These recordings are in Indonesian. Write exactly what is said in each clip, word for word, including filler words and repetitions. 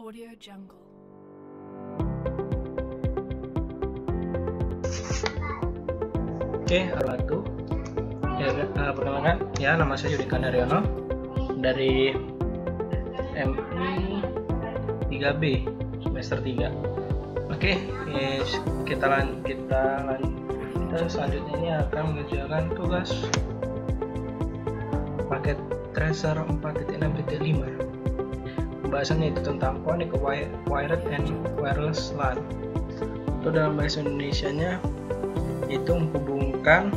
Audio Jungle. Oke, halo itu. Ya, uh, perkenalkan, ya nama saya Yudika Naryono dari M I tiga B semester tiga. Oke, yes, kita lan kita lan kita selanjutnya ini akan mengerjakan tugas paket tracer empat titik enam titik lima. Pembahasannya itu tentang connect wired and wireless LAN. Itu dalam bahasa Indonesianya itu menghubungkan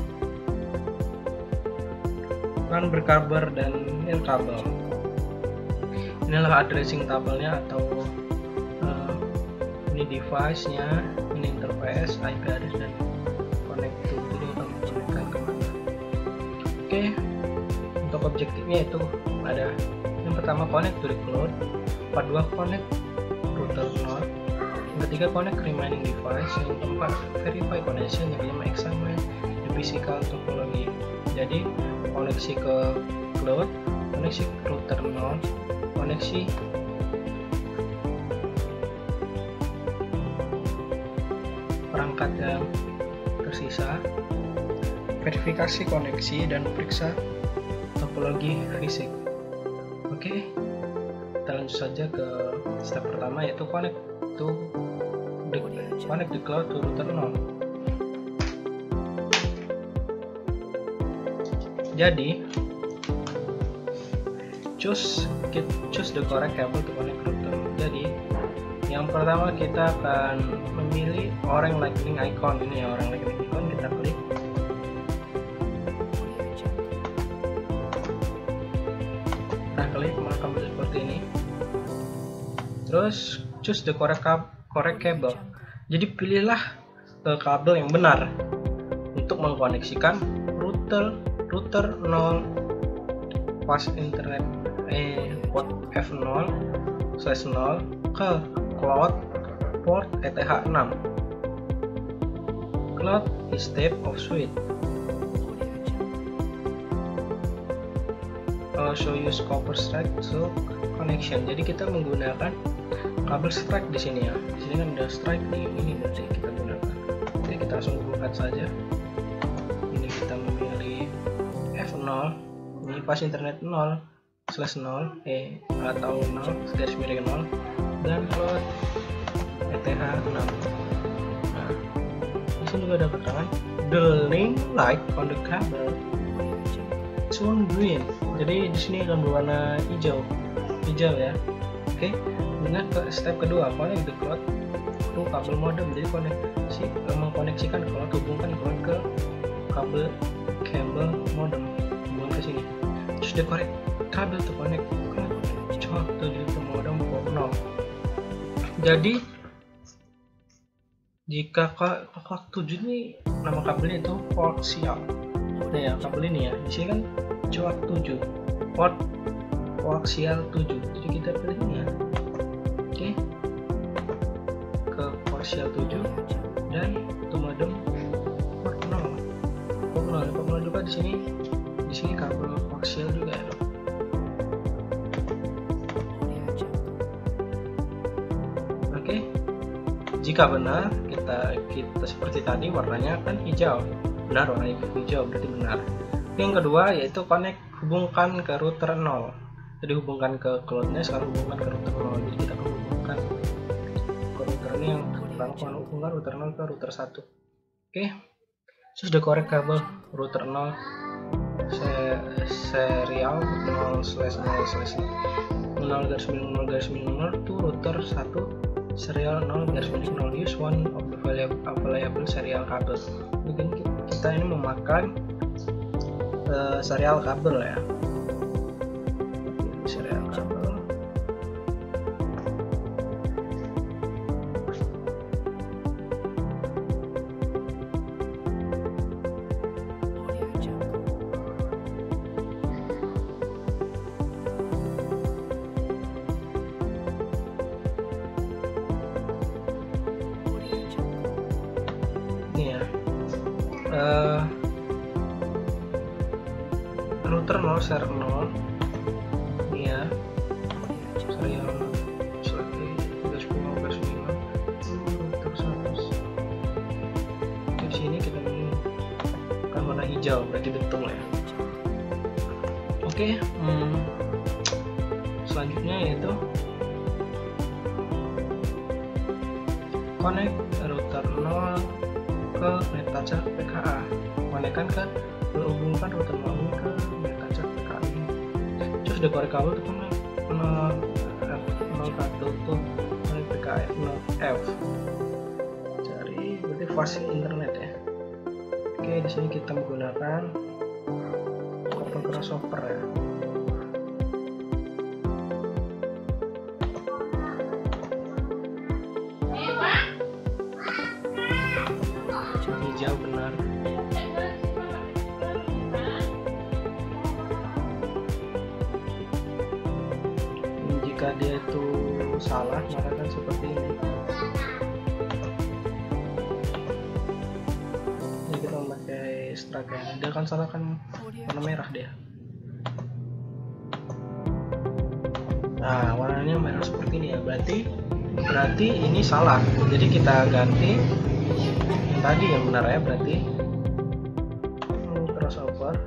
LAN berkabel dan nirkabel. Inilah addressing tabelnya atau uh, ini device-nya, ini interface, I P address dan connectivity kita menggunakan kemana. Oke, untuk objektifnya itu ada yang pertama connect to the cloud, part dua connect router node, yang ketiga connect remaining device, yang keempat verify connection, yang kelima examine the physical topology. Jadi koneksi ke cloud, koneksi ke router node, koneksi perangkat yang tersisa, verifikasi koneksi, dan periksa topologi fisik. Oke, kita lanjut saja ke step pertama, yaitu connect to the connect the cloud to router node. Jadi choose choose the correct cable to connect router. Jadi yang pertama kita akan memilih orang lightning icon ini ya, orang lightning icon kita klik. Nah, klik maka kabel seperti ini. Terus choose the correct correct cable. Jadi pilihlah uh, kabel yang benar untuk mengkoneksikan router router nol pas internet eh port F nol slash nol ke cloud port E T H enam. Cloud is type of switch. Also use copper strike to connection. Jadi kita menggunakan kabel strike di sini ya. Di sini kan ada strike nih, ini nanti kita gunakan. Oke, kita langsung buka saja. Ini kita memilih F nol. Ini pas internet nol slash nol eh atau nol garis miring nol dan cloud E T H enam. Nah, di sini juga ada keterangan the link light on the cable turn green. Jadi di sini akan berwarna hijau, hijau ya. Oke, dengan ke step kedua connect the cloud to kabel modem. Jadi koneksi mengkoneksikan cloud, hubungkan cloud ke kabel kabel modem, hubungan ke sini. Choose the correct kabel to connect cloud to the modem port nol. Jadi jika cloud tujuh ini nama kabelnya itu koaksial. Nah ya, kabel ini ya, di sini kan cloud tujuh, port koaksial tujuh. Jadi kita pilih ini ya. Oke, ke koaksial tujuh dan untuk modem port nol. Port nol, port nol juga di sini. Di sini kabel koaksial juga ya. Oke, jika benar kita kita seperti tadi warnanya kan hijau. Benar, warna hijau berarti benar. Yang kedua yaitu connect, hubungkan ke router nol. Jadi hubungkan ke cloudnya, sekarang hubungkan ke router nol. Jadi kita akan hubungkan ke router ini, yang pertama hubungkan router nol ke router satu. Oke, sudah korek kabel router nol se serial nol slash nol slash nol garis miring nol garis miring nol to router satu serial nol garis miring nol. Use one of the available serial kabel. Mungkin kita ini memakai uh, serial kabel ya. Serial kabel. Ini ya. Uh, router nol serial nol ini ya, serial hijau, berarti betul ya. Oke, hmm, selanjutnya yaitu connect router nol ke netachat P K A. Konekkan ke menghubungkan router nol ini ke netachat P K A ini. Terus dekorasi kabel itu nol satu tuh P K A nol F. Cari berarti fast internet ya. Oke, di sini kita menggunakan couple crossover ya. Hijau benar. Jika dia itu salah, maka kan seperti ini. Jadi kita memakai strike ya. Dia kan salah kan warna merah dia. Nah, warnanya merah seperti ini ya. Berarti berarti ini salah. Jadi kita ganti yang tadi yang benar ya, berarti crossover.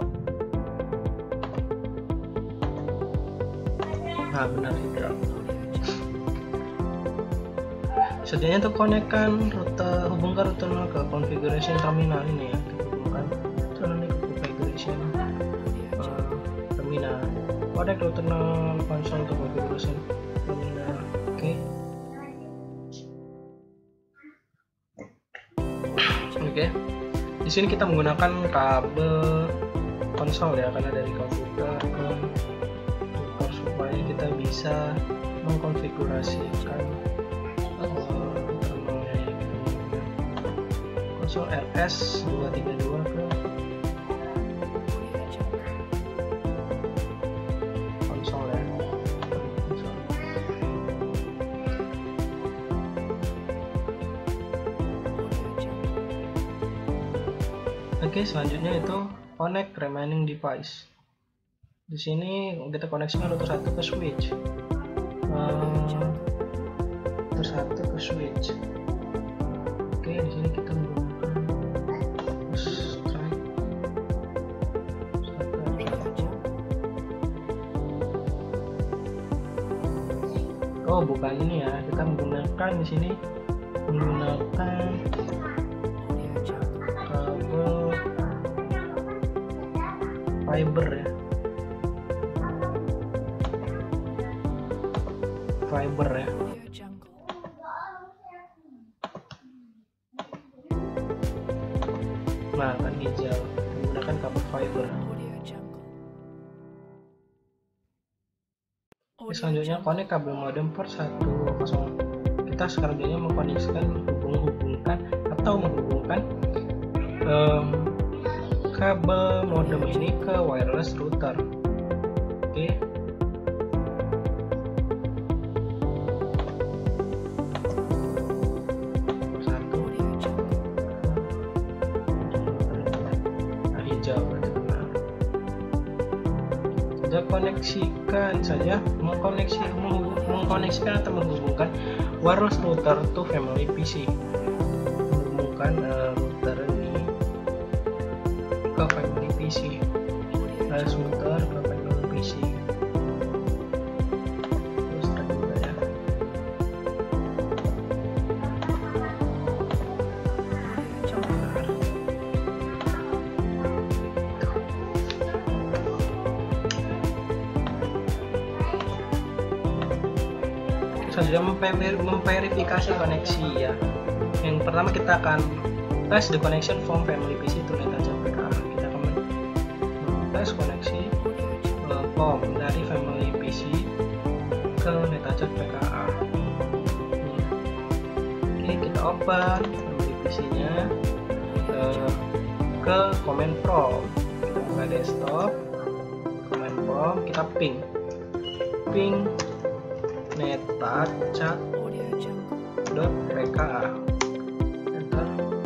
Nah, benar hijau. Selanjutnya tuh konekkan rute, hubungkan router nol ke configuration terminal ini ya. Kita hubungkan router nol ke configuration uh, terminal. Connect router nol console to configuration terminal. Oke. Okay. Oke. Okay. Di sini kita menggunakan kabel konsol ya, karena dari komputer ke router supaya kita bisa mengkonfigurasikan konsol R S dua tiga dua ke konsol ya. Konsol. Oke, selanjutnya itu connect remaining device. Di sini kita koneksikan router satu ke switch. Uh, router satu ke switch. Oke, di sini kita menggunakan strike. Oh, bukan ini ya. Kita menggunakan di sini menggunakan kabel fiber ya. Fiber ya. Nah, kan hijau menggunakan kabel fiber. Oke, selanjutnya connect kabel modem port seratus. Kita selanjutnya mengkoneksikan menghubungkan atau menghubungkan um, kabel modem ini ke wireless router. Oke. Kita koneksikan saja, mengkoneksi, mengkoneksikan atau menghubungkan wireless router to family P C. Menghubungkan uh, router ini ke family P C, wireless router ke family P C. Terus juga ya. Sudah memverifikasi koneksi ya. Yang pertama kita akan tes the connection from family P C to netachat P K A. Kita akan tes koneksi uh, from dari family P C ke netachat P K A. Oke, kita open family P C-nya uh, ke command prompt. Kita buka desktop, command prompt, kita ping, ping netachat dot P K A. Enter.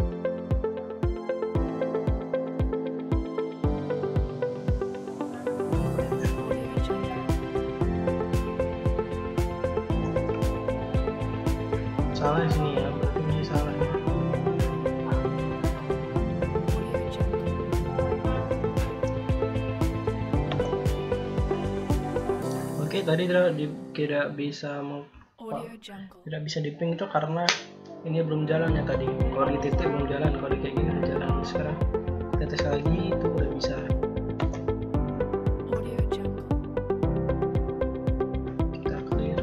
Salah di sini ya, berarti ini salah ya. tadi tidak, di, tidak bisa mau tidak bisa di ping itu karena ini belum jalan ya tadi. Kalau di titik belum jalan, kalau di kayak gini udah jalan. Sekarang kita tes lagi, itu udah bisa. Kita clear.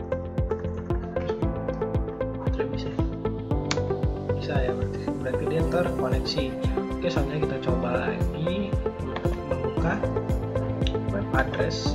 Tidak bisa. Bisa ya, berarti berarti dia terkoneksi. Oke, selanjutnya kita coba lagi untuk membuka web address.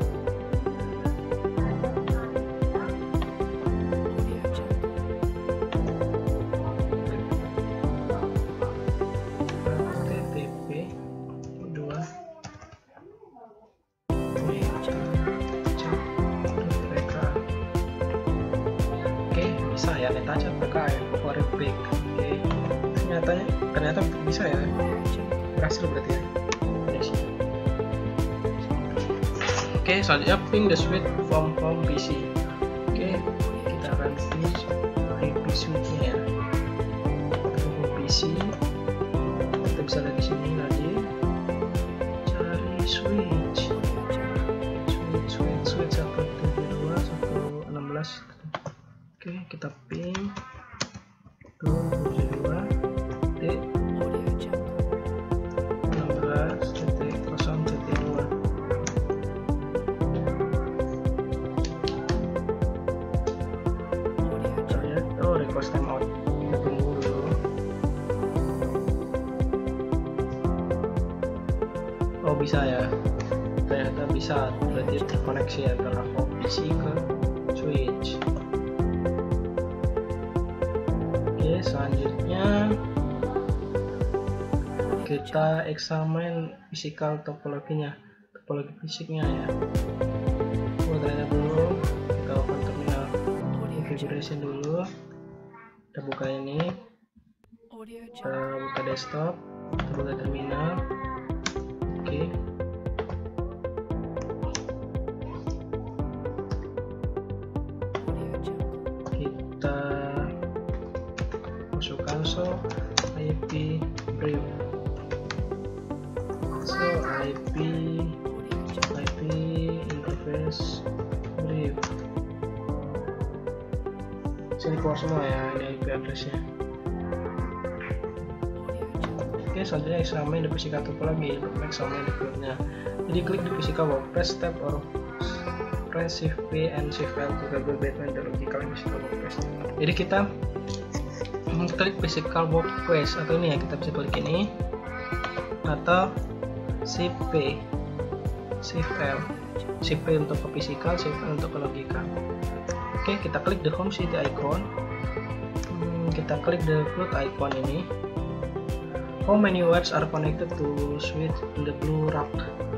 Bisa ya, kita aja P K ya, Waripik. Oke, ternyata ternyata bisa ya, berhasil berarti ya. Oke, selanjutnya ping the suite from home P C. Oke, kita akan ping I P suite-nya ya. Home P C, kita bisa lihat di sini lagi. Cari switch, switch, switch, switch satu tujuh dua satu enam belas. Oke, kita ping tujuh dua titik enam belas titik nol titik dua. Kita lihat, oh request timeout. Kita tunggu dulu. Oh bisa ya, ternyata bisa. Berarti terkoneksi antara home P C ke switch. Selanjutnya kita eksamen physical topologinya, topologi fisiknya ya. Buat ternyata dulu kita open terminal configuration dulu. Kita buka ini, kita buka desktop, kita buka terminal. Oke. Kita masukkan so I P brief, so I P I P interface brief. Sini keluar semua ya, ini I P addressnya. Oke, selanjutnya eksamen di physical topologi, eksamen di field-nya. Jadi klik di physical workplace tab or press shift P and shift L to double batman the logical physical workplace. Jadi kita klik physical workplace, atau ini ya, kita bisa klik ini atau shift P, shift L, shift P untuk ke physical, shift L untuk ke logika. Oke, kita klik the home city icon, hmm, kita klik the flood icon ini. How many wires are connected to switch in the blue rack?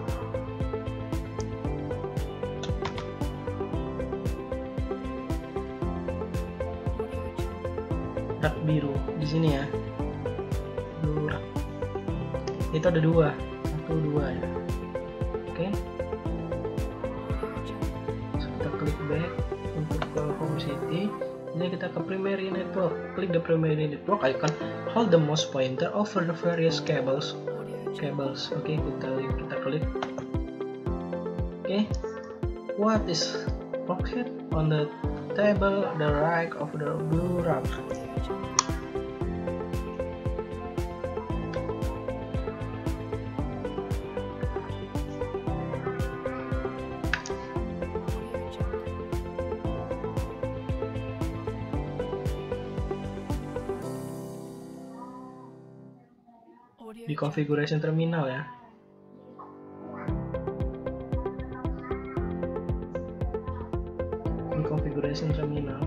Rak biru di sini ya, blue rak. Itu ada dua, satu dua ya. Oke, so, kita klik back untuk ke home city. Ini kita ke primary network. Klik the primary network icon, hold the mouse pointer over the various cables. Cables. Oke, kita kita klik. Oke, what is located on the table the right of the blue rack? Di configuration terminal ya. Di configuration terminal.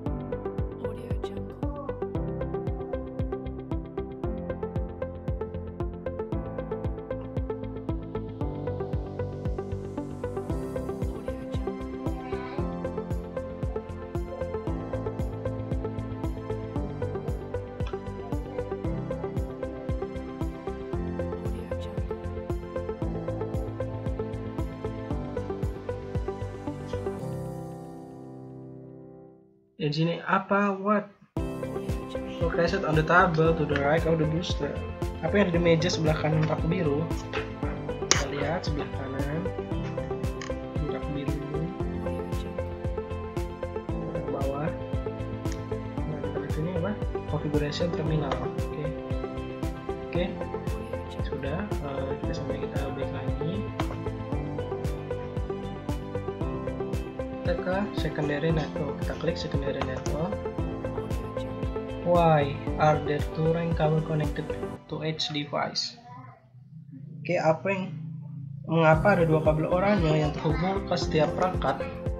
Di sini apa what located on the table to the right of the booster. Apa yang ada di meja sebelah kanan rak biru? Kita lihat sebelah kanan rak biru. apa? Configuration terminal. Oke, okay. oke, okay. Sudah. Uh, kita sampai kita back lagi. Kita ke secondary network. Kita klik secondary network. Why are there two ring cable connected to each device? Oke, okay, apa yang mengapa ada dua kabel oranye yang terhubung ke setiap perangkat?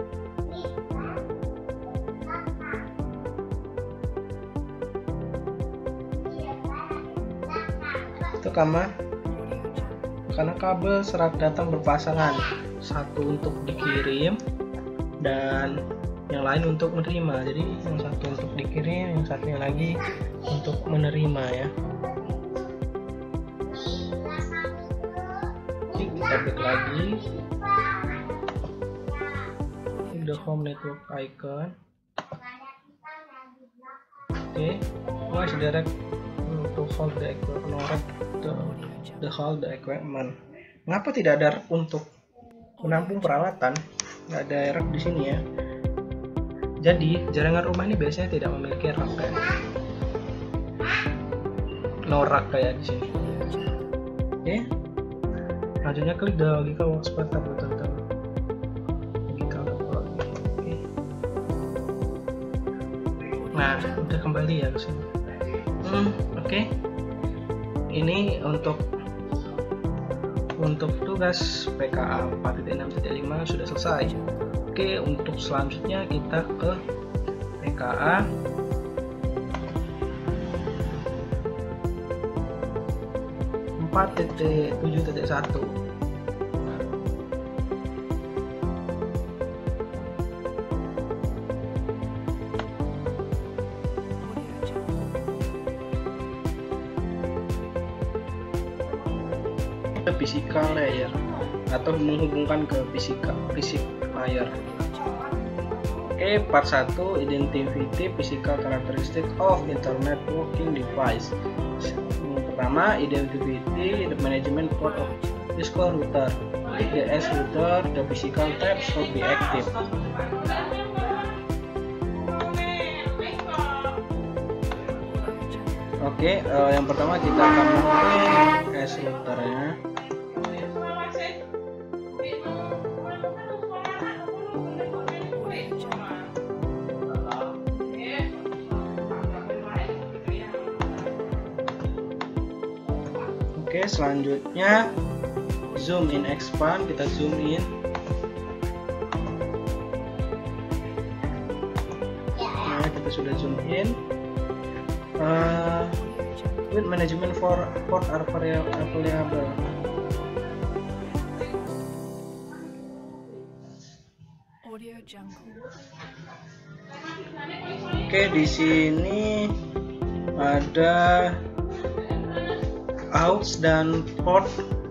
Itu karena karena kabel serat datang berpasangan, satu untuk dikirim dan yang lain untuk menerima. Jadi yang satu untuk dikirim, yang satunya lagi untuk menerima ya. Oke, kita klik lagi the home network icon. Oke, why direct to hold the equipment, the, the hold the equipment. Mengapa tidak ada untuk menampung peralatan? Nggak ada rak di sini ya. Jadi jaringan rumah ini biasanya tidak memiliki rak kayak no rak kayak di sini. Oke, selanjutnya klik the logical workspace tab betul-betul. Logical tab. Oke. Nah, udah kembali ya ke sini. Hmm, oke. Okay. Ini untuk untuk tugas P K A empat titik enam titik lima sudah selesai. Oke, untuk selanjutnya kita ke P K A empat titik tujuh titik satu. Physical layer atau menghubungkan ke physical fisik layer. Oke, part satu identify physical characteristic of internet working device. Yang pertama, identify the management port of Cisco router. If the S router, the physical tab should be active. Oke, uh, yang pertama kita akan menggunakan S routernya. Oke, selanjutnya zoom in expand, kita zoom in. Nah, kita sudah zoom in. Uh, with management for port are available. Oke, di sini ada aux dan port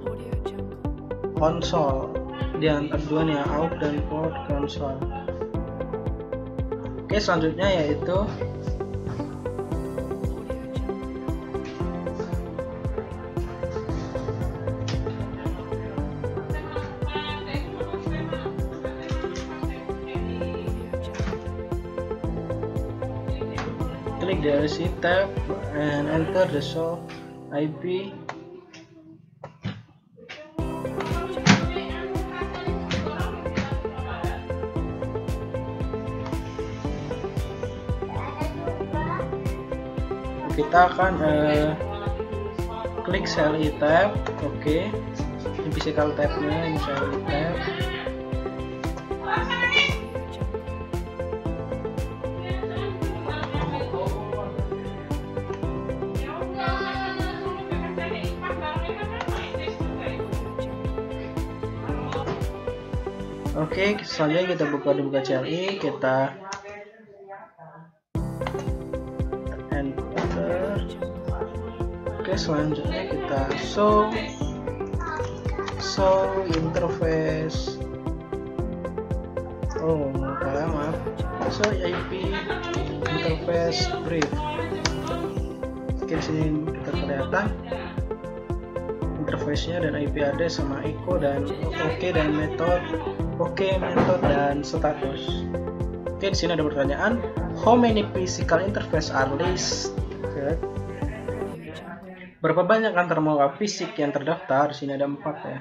konsol. Di antara dua nih, aux dan port konsol. Oke, selanjutnya yaitu klik the L C tab and enter the show I P. Kita akan uh, klik C L I tab. Oke, okay. Ini physical tabnya, ini C L I tab. Oke, okay, selanjutnya kita buka buka C L I, kita enter. Oke, okay, selanjutnya kita show show interface. Oh, salah, maaf. Show I P interface brief. Oke, di sini kita kelihatan interface-nya dan I P address sama echo dan oke okay, dan metode. Oke, okay, metode dan status. Oke, okay, di sini ada pertanyaan. how many physical interface are listed? Berapa banyak antar modul fisik yang terdaftar? Di sini ada empat ya.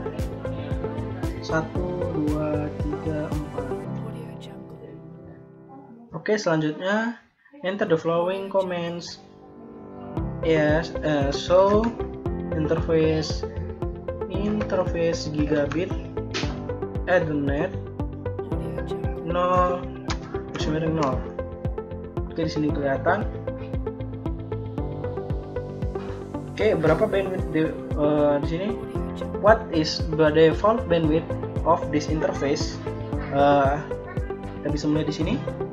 Satu, dua, tiga, empat. Oke, selanjutnya enter the following comments. Yes, uh, so interface interface gigabit Ethernet nol nol. Oke, di sini kelihatan. Oke, berapa bandwidth di, uh, di sini? What is the default bandwidth of this interface? Uh, kita bisa melihat di sini,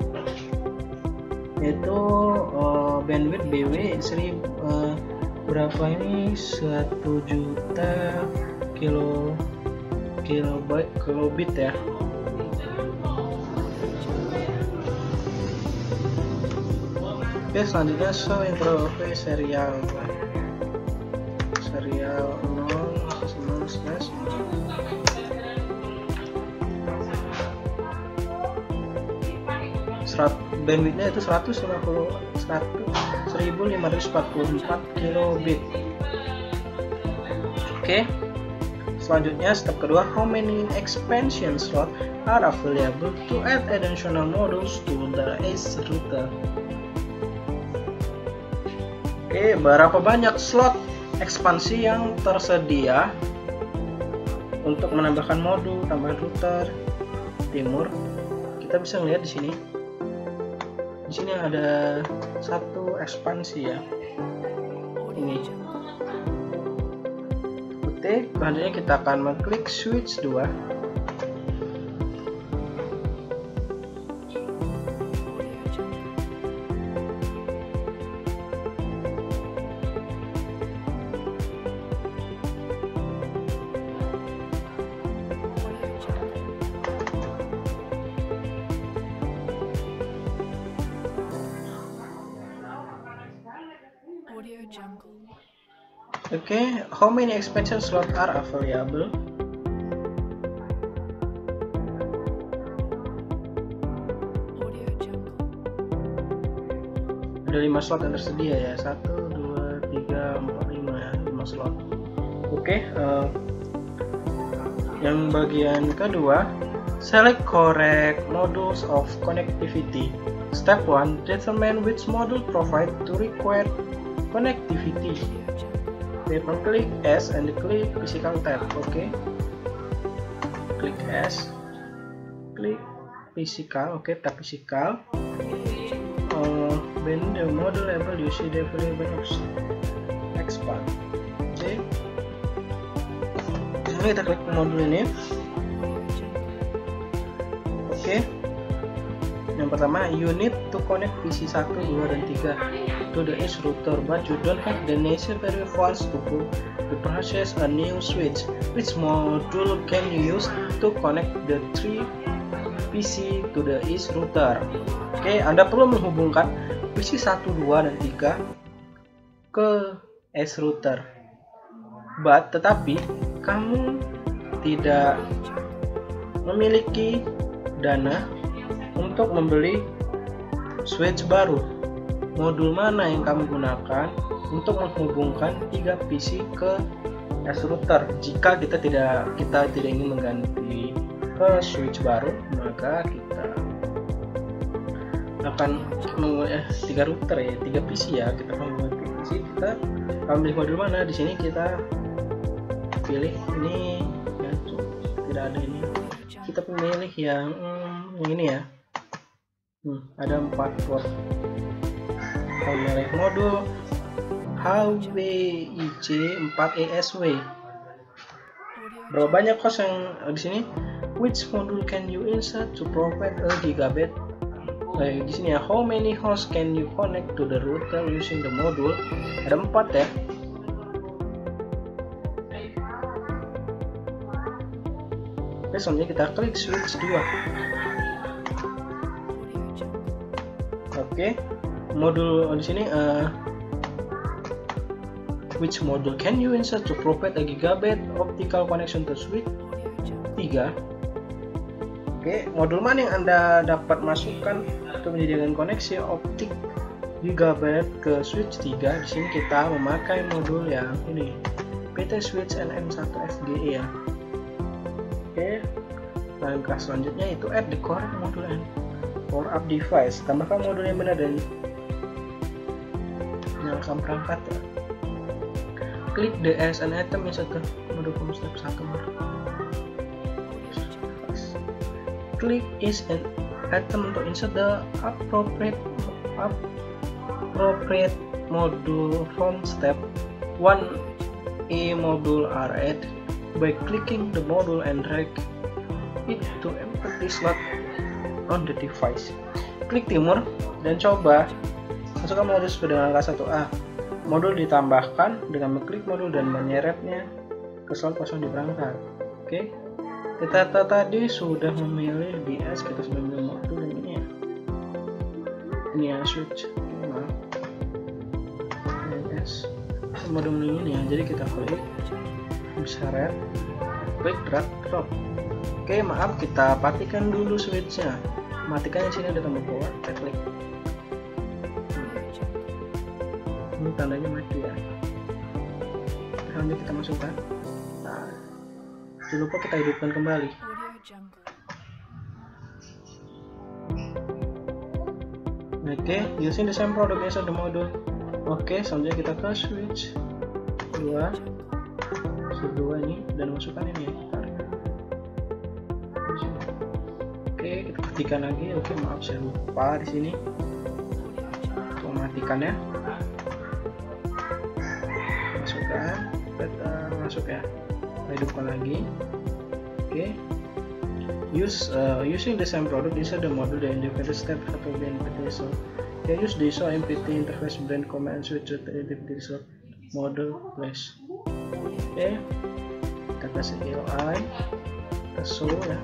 yaitu uh, bandwidth B W seribu uh, berapa ini satu juta kilo kilobyte kilobit ya. Oke, selanjutnya show interface serial serial nol slash bandwidthnya itu seratus lima puluh seribu lima ratus empat puluh empat kilobit. Oke, selanjutnya step kedua, how many expansion slot are available to add additional modules to the A C E router? Oke, berapa banyak slot ekspansi yang tersedia untuk menambahkan modul tambahan router timur? Kita bisa melihat di sini. Di sini ada satu ekspansi ya. Ini. Oke, selanjutnya kita akan mengklik switch dua. Okay, how many expansion slots are available? Ada lima slot yang tersedia ya, satu, dua, tiga, empat, lima ya, lima slot. Oke, okay, uh, yang bagian kedua, select correct modules of connectivity. Step one, determine which module provide to required connectivity. Then klik S and klik physical tab. Oke, okay. Klik S, klik physical. Oke, okay, tab physical. Uh, when the module label you see the available option expand. Oke, okay. Jadi kita klik modul ini. Oke, okay. Yang pertama, you need to connect P C satu, dua, dan tiga to the A C E router, but you don't have the necessary funds to, to purchase a new switch. Which module can you use to connect the three P C to the A C E router? Oke, okay, Anda perlu menghubungkan P C satu, dua, dan tiga ke A C E router. But, tetapi kamu tidak memiliki dana untuk membeli switch baru. Modul mana yang kamu gunakan untuk menghubungkan tiga P C ke A C E router? Jika kita tidak kita tidak ingin mengganti ke switch baru, maka kita akan eh, tiga router ya, tiga P C ya. Kita akan mengganti P C. Kita akan pilih modul mana? Di sini kita pilih ini ya, tidak ada ini. Kita pilih yang hmm, yang ini ya. Hmm, ada empat port. Memilih modul H W I C empat E S W. Berapa banyak host yang di sini? Which module can you insert to provide a gigabit? Eh, di sini ya, how many hosts can you connect to the router using the module? Ada empat ya. Oke, selanjutnya kita klik switch dua. Oke. Modul di sini uh, which module can you insert to provide a gigabit optical connection to switch tiga? Oke, modul mana yang Anda dapat masukkan untuk menyediakan koneksi optik gigabit ke switch tiga? Di sini kita memakai modul yang ini, P T Switch N M satu F G E ya. Oke, langkah selanjutnya itu add the correct module and power up device. Tambahkan modul yang benar dan nyalakan perangkat ya. Klik the as an item insert the module from step satu. Klik is an item to insert the appropriate appropriate module from step one. A module are added by clicking the module and drag it to empty slot on the device. Klik timur dan coba masukkan modul sesuai dengan angka satu A. Modul ditambahkan dengan mengklik modul dan menyeretnya ke slot kosong di perangkat. Oke, kita tadi sudah memilih D S, kita sudah memilih modul dan ini ya, ini ya switch. Nah, D S modul ini ya, jadi kita klik seret, klik drag drop. Oke, maaf, kita matikan dulu switchnya. Matikan di sini ada tombol power, kita klik. Ini tandanya mati ya. Selanjutnya kita masukkan. Nah, jangan lupa kita hidupkan kembali. Oke, using the same product as the module. Oke, selanjutnya kita ke switch dua, switch dua ini dan masukkan ini. Oke, kita ketikkan lagi. Oke, maaf saya lupa di sini. Kita matikan ya. Masukkan, kita masuk ya. Kita hidupkan lagi. Oke. Use uh, using the same product inside the module the indicated step atau B N P T. So can use the show M P T interface brand command switch to M P T so model place. Oke, okay. Kita kasih L I, kita show ya,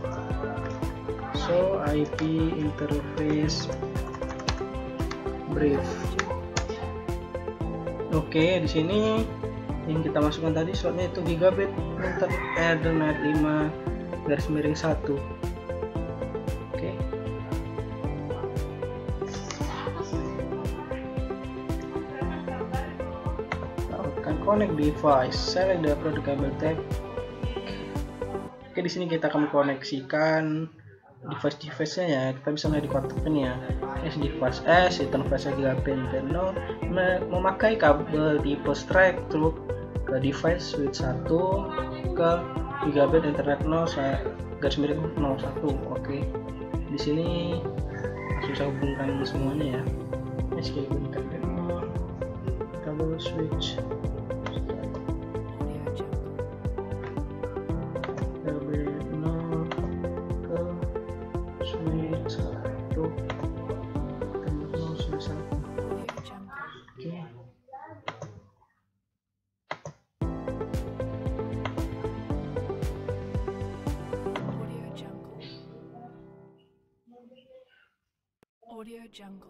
show I P interface brief. Oke, okay, di sini yang kita masukkan tadi slotnya itu gigabit Ethernet lima garis miring satu. Oke. Akan connect device, select the product cable tag. Oke, di sini kita akan mengkoneksikan device-device-nya ya. Kita bisa lihat di kotak ini ya. S device S, interface gigabit internal, memakai kabel tipe strike through ke device switch satu ke gigabit internet nol garis miring nol satu. Oke, di sini susah hubungkan semuanya ya. S gigabit internet nol kabel switch gigabit nol ke switch satu internet nol switch satu. Oke. Audio Jungle.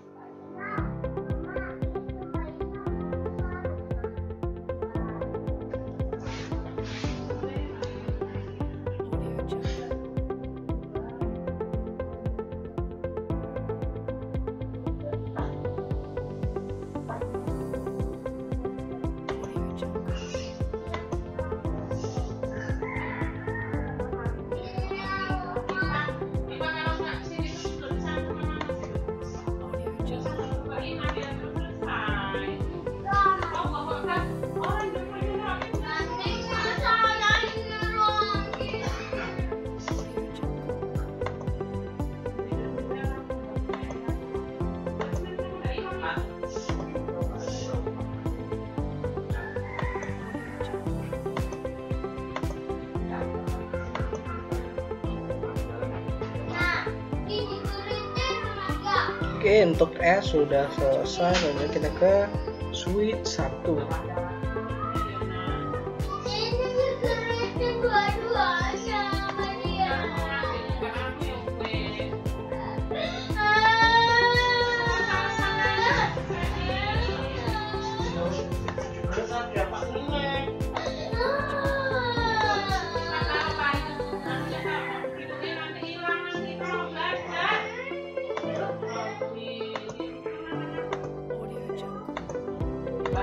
Oke, untuk S sudah selesai, lalu kita ke switch satu.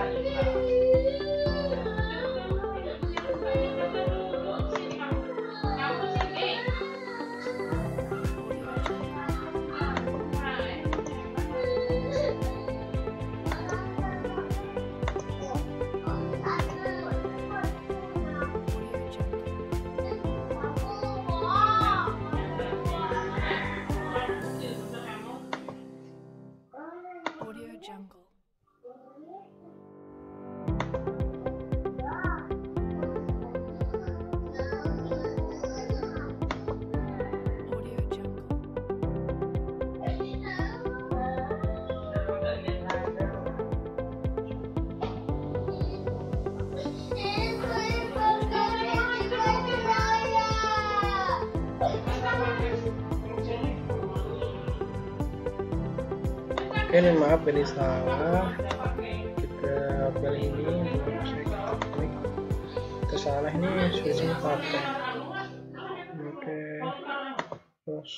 Oke, ini maaf ini salah, kita pilih ini, belum bisa kita klik, kita salah ini switchnya pakai. Oke, terus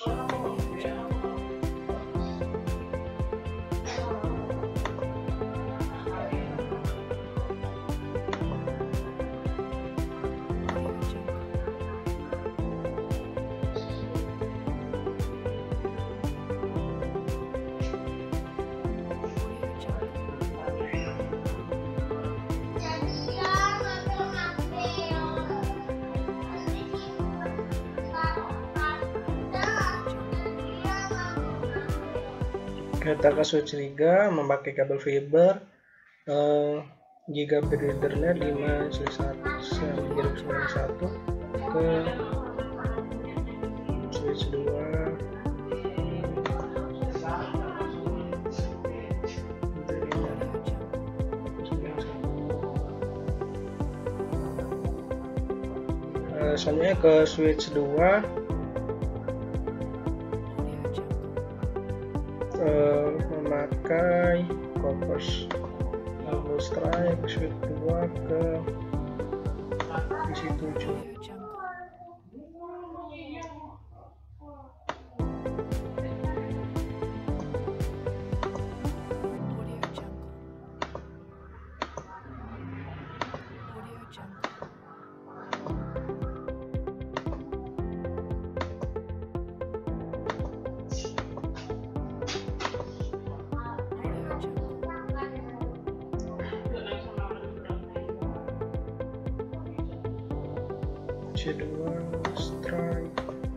kita ke switch tiga memakai kabel fiber, uh, gigabit ethernet lima satu sembilan satu ke switch dua, uh, selanjutnya ke switch dua. Uh, memakai copper double strike switch dua ke D C tujuh. C dua strike.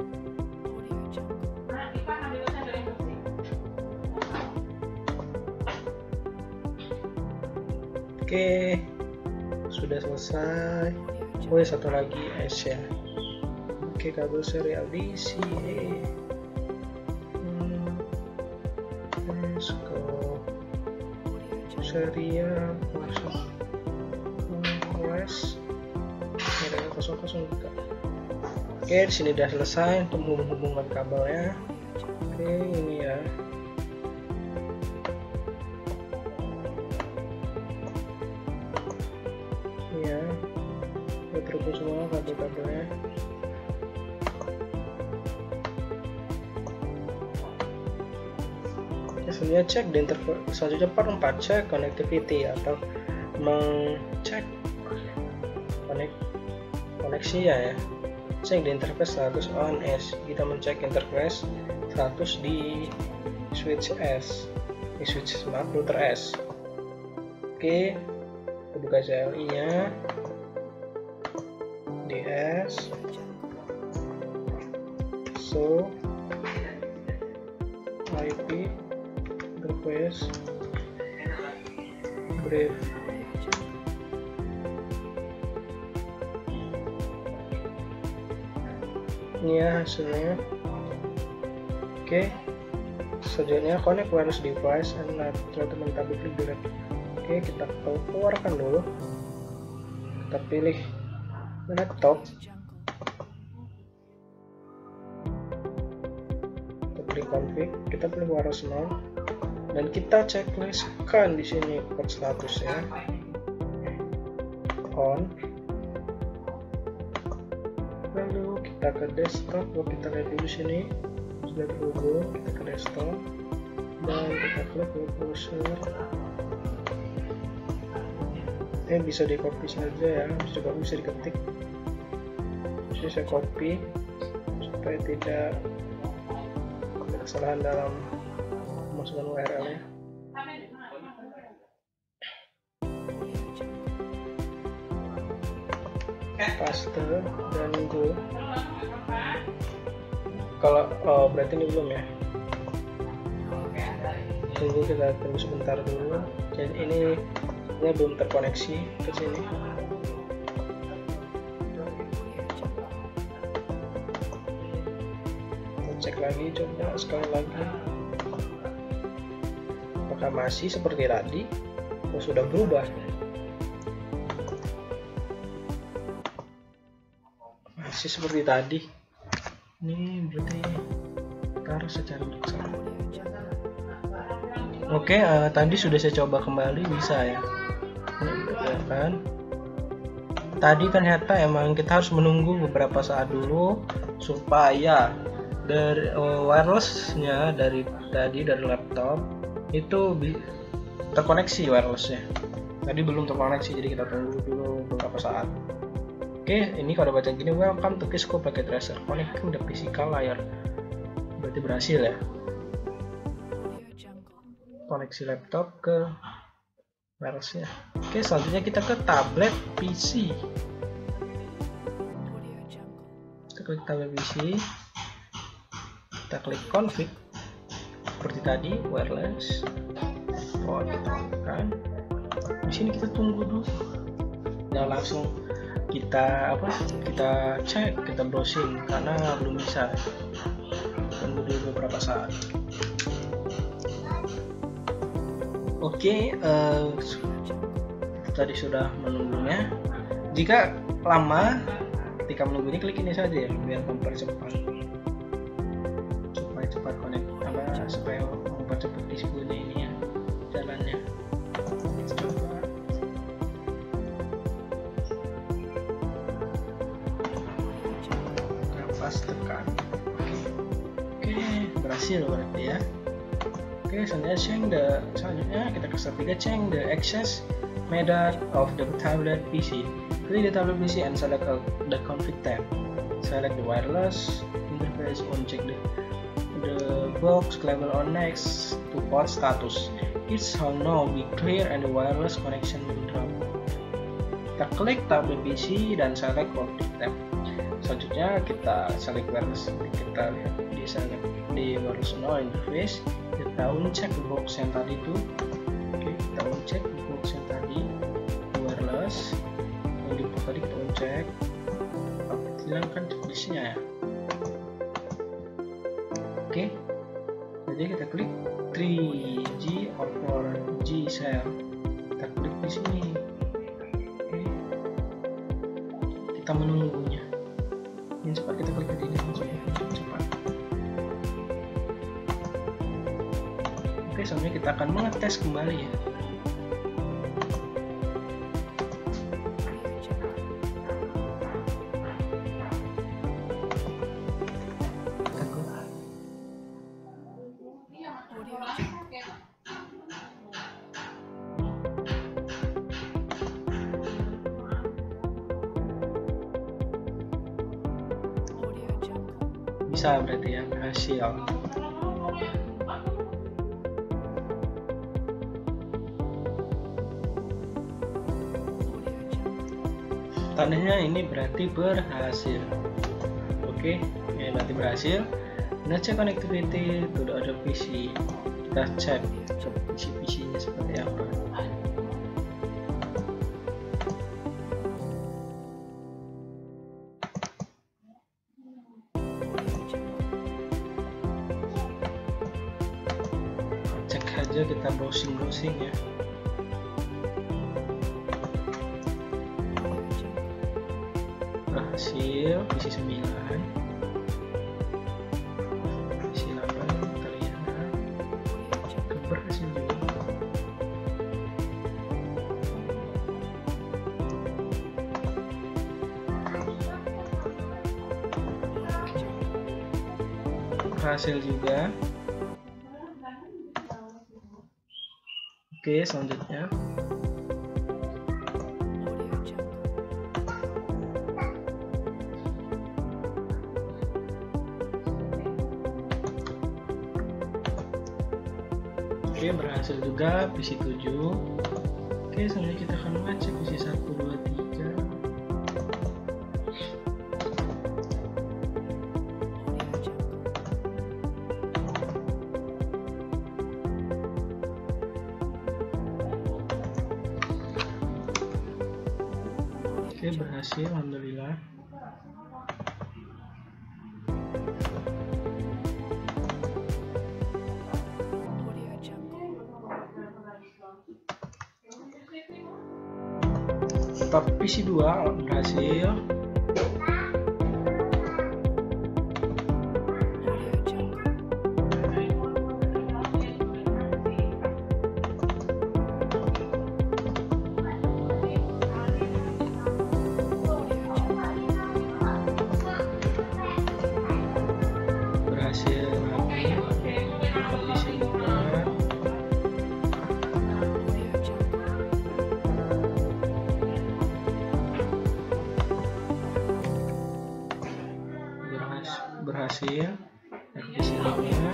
Oke, sudah selesai. Oh ya, satu lagi S ya. Oke, kabel serial D C. Hmm, let's go. Serial masuk flash. Kosong kosong juga. Oke, di sini udah selesai untuk menghubungkan kabelnya. Oke, ini ya. Ini ya. Udah terhubung semua kabel-kabelnya. Selanjutnya cek di interface. Selanjutnya part empat, cek connectivity atau mengcek connect koneksi ya, ya. Cek di interface status on S. Kita mencek interface status di switch S, di switch maaf router S. Oke, kita buka C L I nya D S, so I P interface brief. Ini ya hasilnya. Oke, selanjutnya connect wireless device and teman publicly direct. Oke, kita keluarkan dulu, kita pilih laptop, kita pilih config, kita pilih wireless mount, dan kita checklistkan di sini port statusnya on. Lalu kita ke desktop, kalau kita lihat dulu sini sudah terhubung, kita ke desktop dan kita klik web browser. ini bisa di copy saja ya, juga bisa diketik. Jadi saya copy supaya tidak ada kesalahan dalam memasukkan U R L nya. Paste dan go. Kalau oh berarti ini belum ya, tunggu, kita tunggu sebentar dulu. Jadi ini ini belum terkoneksi ke sini. Kita cek lagi, coba sekali lagi apakah masih seperti tadi atau sudah berubah. Masih seperti tadi. Ini berarti taruh secara bersama. Oke, uh, tadi sudah saya coba kembali, bisa ya. Ini kan. Tadi ternyata emang kita harus menunggu beberapa saat dulu supaya dari uh, wirelessnya dari tadi dari laptop itu terkoneksi wirelessnya. Tadi belum terkoneksi, jadi kita tunggu dulu beberapa saat. Oke, ini kalau baca gini, welcome to Kisco Packet Tracer, connecting the physical layer. Berarti berhasil ya. Koneksi laptop ke wirelessnya. Oke, selanjutnya kita ke tablet P C. Kita klik tablet P C. Kita klik config. Seperti tadi, wireless. Oh, kita tekan. Di sini kita tunggu dulu. Nah, langsung kita apa kita cek, kita browsing karena belum bisa, tunggu dulu beberapa saat. Oke, okay, uh, tadi sudah menunggunya. Jika lama ketika menunggunya, klik ini saja ya, biar mempercepat supaya cepat connect, apa supaya mempercepat diskusinya ini ya jalannya. Tekan. Oke, oke, berhasil berarti ya. Oke, selanjutnya change the selanjutnya kita ke step tiga, change the access method of the tablet P C. Klik the tablet P C and select the config tab. Select the wireless interface, uncheck the the box label on next to port status. It shall now be clear and the wireless connection will drop. Kita klik tablet P C dan select config tab. Selanjutnya kita select wireless, kita lihat di select di wireless no interface, kita uncek box yang tadi itu. Oke, kita uncek box yang tadi wireless yang di box tadi, kita uncek, hilangkan checklistnya ya. Oke, jadi kita klik three G or four G cell, kita klik di sini. Oke, kita menunggunya. Ini cepat, kita klik di sini cepat. Oke, selanjutnya kita akan mengetes kembali ya. Bisa berarti ya, berhasil. Tandanya ini berarti berhasil. Oke, ini berarti berhasil. Nah, cek connectivity to the other P C. Kita cek isi P C-nya seperti apa. Kita browsing-browsing ya. Berhasil, P C sembilan, P C delapan terlihat berhasil juga. Berhasil juga. Oke, selanjutnya Oke, berhasil juga P C tujuh. Oke, selanjutnya kita akan ngecek P C satu, dua, tiga. Oke, berhasil, alhamdulillah. Tetap P C dua berhasil. Berhasil lagi. Tetap P C dua. Berhasil P C nya.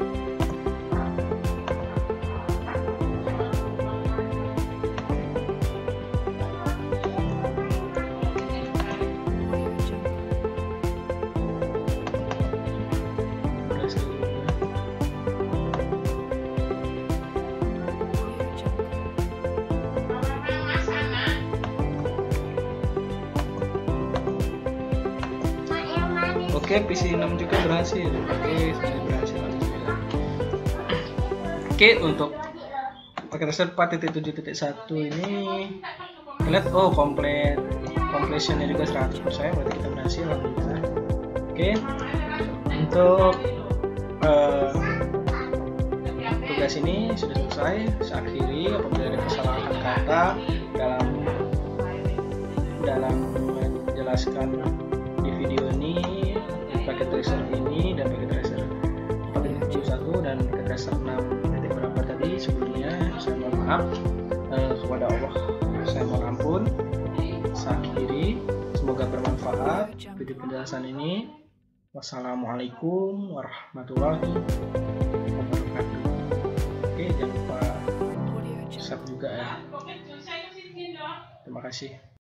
Berhasil juga. Oke, P C enam juga berhasil. Oke, sudah berhasil alhamdulillah. Oke, untuk paket tester empat titik tujuh titik satu ini lihat, oh komplit, completionnya juga seratus persen, berarti kita berhasil alhamdulillah. Oke, untuk uh, tugas ini sudah selesai. Saya akhiri. Apabila ada kesalahan kata dalam dalam menjelaskan di video ini, paket tracer ini dan paket tracer empat titik tujuh satu dan paket tracer enam titik berapa tadi sebelumnya, saya mohon maaf eh, kepada Allah, saya mohon ampun. Saya akhiri, semoga bermanfaat video penjelasan ini. Wassalamualaikum warahmatullahi wabarakatuh. Oke, jangan lupa subscribe juga ya. Terima kasih.